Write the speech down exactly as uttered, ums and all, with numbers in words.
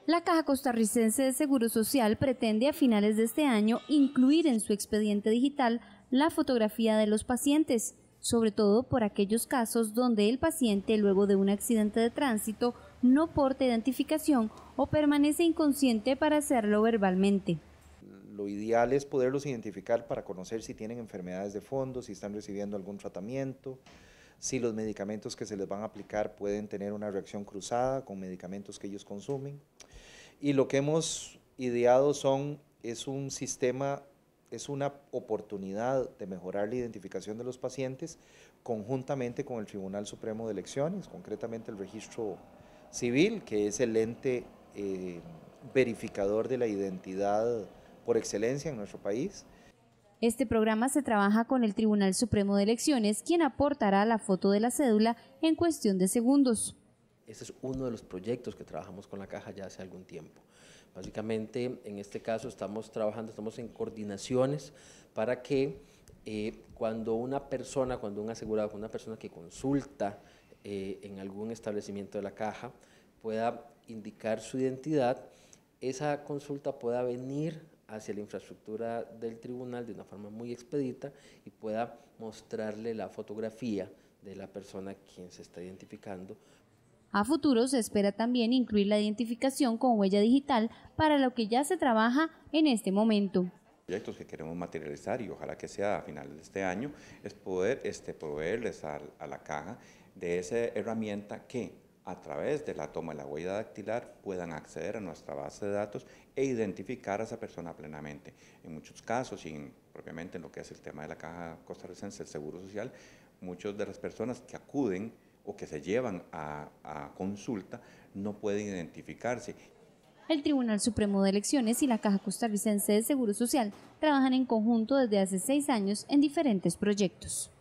La Caja Costarricense de Seguro Social pretende a finales de este año incluir en su expediente digital la fotografía de los pacientes, sobre todo por aquellos casos donde el paciente, luego de un accidente de tránsito, no porta identificación o permanece inconsciente para hacerlo verbalmente. Lo ideal es poderlos identificar para conocer si tienen enfermedades de fondo, si están recibiendo algún tratamiento, si los medicamentos que se les van a aplicar pueden tener una reacción cruzada con medicamentos que ellos consumen. Y lo que hemos ideado son, es un sistema, es una oportunidad de mejorar la identificación de los pacientes conjuntamente con el Tribunal Supremo de Elecciones, concretamente el Registro Civil, que es el ente eh, verificador de la identidad por excelencia en nuestro país. Este programa se trabaja con el Tribunal Supremo de Elecciones, quien aportará la foto de la cédula en cuestión de segundos. Este es uno de los proyectos que trabajamos con la Caja ya hace algún tiempo. Básicamente, en este caso estamos trabajando, estamos en coordinaciones para que eh, cuando una persona, cuando un asegurado, una persona que consulta eh, en algún establecimiento de la Caja pueda indicar su identidad, esa consulta pueda venir hacia la infraestructura del tribunal de una forma muy expedita y pueda mostrarle la fotografía de la persona a quien se está identificando. A futuro se espera también incluir la identificación con huella digital, para lo que ya se trabaja en este momento. Proyectos que queremos materializar, y ojalá que sea a finales de este año, es poder este, proveerles a, a la Caja de esa herramienta que a través de la toma de la huella dactilar puedan acceder a nuestra base de datos e identificar a esa persona plenamente. En muchos casos, y en, propiamente en lo que es el tema de la Caja Costarricense del Seguro Social, muchas de las personas que acuden o que se llevan a, a consulta no pueden identificarse. El Tribunal Supremo de Elecciones y la Caja Costarricense de Seguro Social trabajan en conjunto desde hace seis años en diferentes proyectos.